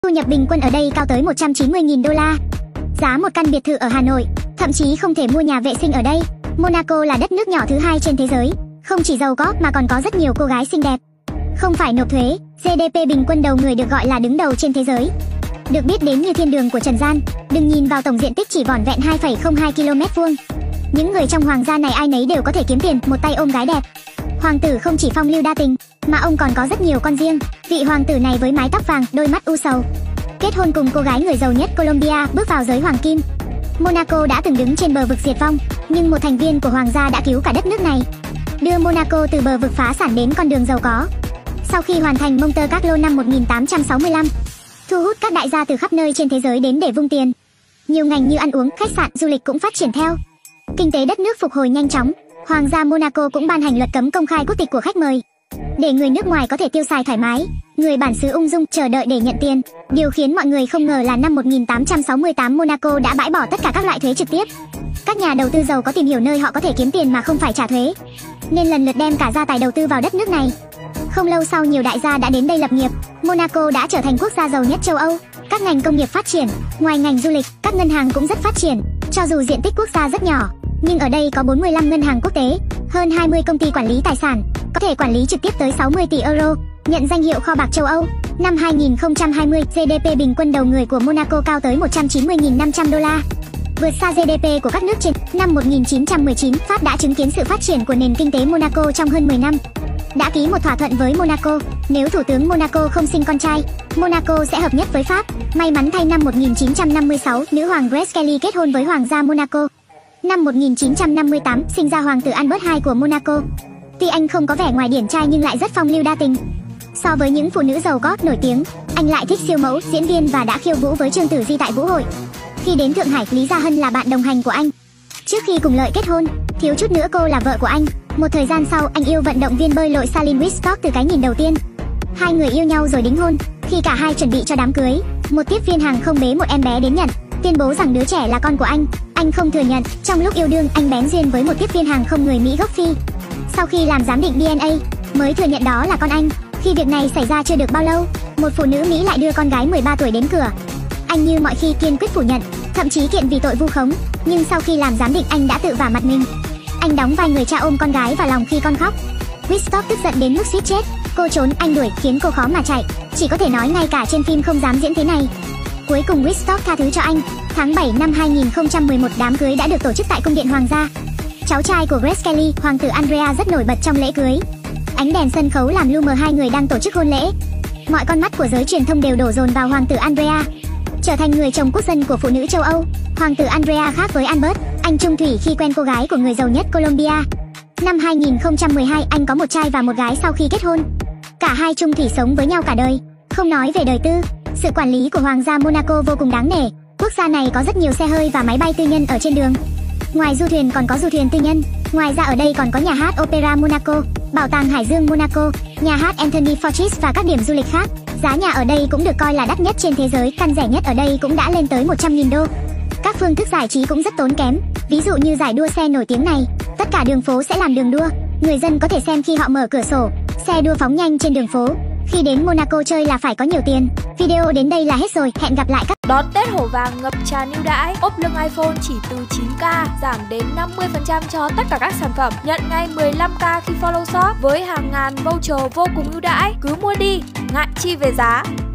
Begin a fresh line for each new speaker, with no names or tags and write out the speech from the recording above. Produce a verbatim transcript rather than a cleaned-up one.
Thu nhập bình quân ở đây cao tới một trăm chín mươi nghìn đô la. Giá một căn biệt thự ở Hà Nội, thậm chí không thể mua nhà vệ sinh ở đây. Monaco là đất nước nhỏ thứ hai trên thế giới, không chỉ giàu có mà còn có rất nhiều cô gái xinh đẹp. Không phải nộp thuế, giê đê pê bình quân đầu người được gọi là đứng đầu trên thế giới. Được biết đến như thiên đường của trần gian, đừng nhìn vào tổng diện tích chỉ vỏn vẹn hai phẩy không hai ki lô mét vuông. Những người trong hoàng gia này ai nấy đều có thể kiếm tiền, một tay ôm gái đẹp. Hoàng tử không chỉ phong lưu đa tình, mà ông còn có rất nhiều con riêng. Vị hoàng tử này với mái tóc vàng, đôi mắt u sầu, kết hôn cùng cô gái người giàu nhất Colombia, bước vào giới hoàng kim. Monaco đã từng đứng trên bờ vực diệt vong, nhưng một thành viên của hoàng gia đã cứu cả đất nước này, đưa Monaco từ bờ vực phá sản đến con đường giàu có. Sau khi hoàn thành Monte Carlo năm một nghìn tám trăm sáu mươi lăm, thu hút các đại gia từ khắp nơi trên thế giới đến để vung tiền. Nhiều ngành như ăn uống, khách sạn, du lịch cũng phát triển theo. Kinh tế đất nước phục hồi nhanh chóng. Hoàng gia Monaco cũng ban hành luật cấm công khai quốc tịch của khách mời, để người nước ngoài có thể tiêu xài thoải mái, người bản xứ ung dung chờ đợi để nhận tiền. Điều khiến mọi người không ngờ là năm một nghìn tám trăm sáu mươi tám Monaco đã bãi bỏ tất cả các loại thuế trực tiếp. Các nhà đầu tư giàu có tìm hiểu nơi họ có thể kiếm tiền mà không phải trả thuế, nên lần lượt đem cả gia tài đầu tư vào đất nước này. Không lâu sau, nhiều đại gia đã đến đây lập nghiệp. Monaco đã trở thành quốc gia giàu nhất châu Âu. Các ngành công nghiệp phát triển, ngoài ngành du lịch, các ngân hàng cũng rất phát triển. Cho dù diện tích quốc gia rất nhỏ, nhưng ở đây có bốn mươi lăm ngân hàng quốc tế, hơn hai mươi công ty quản lý tài sản, có thể quản lý trực tiếp tới sáu mươi tỷ euro, nhận danh hiệu kho bạc châu Âu. Năm hai nghìn không trăm hai mươi, giê đê pê bình quân đầu người của Monaco cao tới một trăm chín mươi nghìn năm trăm đô la, vượt xa giê đê pê của các nước trên. Năm một nghìn chín trăm mười chín, Pháp đã chứng kiến sự phát triển của nền kinh tế Monaco trong hơn mười năm. Đã ký một thỏa thuận với Monaco, nếu thủ tướng Monaco không sinh con trai, Monaco sẽ hợp nhất với Pháp. May mắn thay, năm một nghìn chín trăm năm mươi sáu, nữ hoàng Grace Kelly kết hôn với hoàng gia Monaco. Năm một nghìn chín trăm năm mươi tám, sinh ra hoàng tử Albert đệ nhị của Monaco. Tuy anh không có vẻ ngoài điển trai nhưng lại rất phong lưu đa tình. So với những phụ nữ giàu có nổi tiếng, anh lại thích siêu mẫu, diễn viên và đã khiêu vũ với Trương Tử Di tại Vũ hội. Khi đến Thượng Hải, Lý Gia Hân là bạn đồng hành của anh. Trước khi cùng Lợi kết hôn, thiếu chút nữa cô là vợ của anh. Một thời gian sau, anh yêu vận động viên bơi lội Salin Wiscott từ cái nhìn đầu tiên. Hai người yêu nhau rồi đính hôn. Khi cả hai chuẩn bị cho đám cưới, một tiếp viên hàng không bế một em bé đến nhận, tuyên bố rằng đứa trẻ là con của anh. Anh không thừa nhận. Trong lúc yêu đương, anh bén duyên với một tiếp viên hàng không người Mỹ gốc Phi. Sau khi làm giám định đê en a, mới thừa nhận đó là con anh. Khi việc này xảy ra chưa được bao lâu, một phụ nữ Mỹ lại đưa con gái mười ba tuổi đến cửa. Anh như mọi khi kiên quyết phủ nhận, thậm chí kiện vì tội vu khống. Nhưng sau khi làm giám định, anh đã tự vả mặt mình. Anh đóng vai người cha ôm con gái vào lòng khi con khóc. Wiscott tức giận đến mức suýt chết. Cô trốn, anh đuổi, khiến cô khó mà chạy. Chỉ có thể nói ngay cả trên phim không dám diễn thế này. Cuối cùng Wiscott tha thứ cho anh. Tháng bảy năm hai nghìn không trăm mười một, đám cưới đã được tổ chức tại cung điện hoàng gia. Cháu trai của Grace Kelly, hoàng tử Andrea, rất nổi bật trong lễ cưới. Ánh đèn sân khấu làm lu mờ hai người đang tổ chức hôn lễ. Mọi con mắt của giới truyền thông đều đổ dồn vào hoàng tử Andrea. Trở thành người chồng quốc dân của phụ nữ châu Âu, hoàng tử Andrea khác với Albert. Anh chung thủy khi quen cô gái của người giàu nhất Colombia. Năm hai nghìn không trăm mười hai, anh có một trai và một gái sau khi kết hôn. Cả hai chung thủy sống với nhau cả đời. Không nói về đời tư, sự quản lý của hoàng gia Monaco vô cùng đáng nể. Quốc gia này có rất nhiều xe hơi và máy bay tư nhân ở trên đường. Ngoài du thuyền còn có du thuyền tư nhân. Ngoài ra ở đây còn có nhà hát Opera Monaco, bảo tàng Hải Dương Monaco, nhà hát Anthony Fortis và các điểm du lịch khác. Giá nhà ở đây cũng được coi là đắt nhất trên thế giới, căn rẻ nhất ở đây cũng đã lên tới một trăm nghìn đô. Các phương thức giải trí cũng rất tốn kém. Ví dụ như giải đua xe nổi tiếng này, tất cả đường phố sẽ làm đường đua. Người dân có thể xem khi họ mở cửa sổ, xe đua phóng nhanh trên đường phố. Khi đến Monaco chơi là phải có nhiều tiền. Video đến đây là hết rồi, hẹn gặp lại các.
Đón Tết hổ vàng ngập tràn ưu đãi, ốp lưng iPhone chỉ từ chín k, giảm đến năm mươi phần trăm cho tất cả các sản phẩm. Nhận ngay mười lăm k khi follow shop với hàng ngàn voucher vô cùng ưu đãi. Cứ mua đi, ngại chi về giá.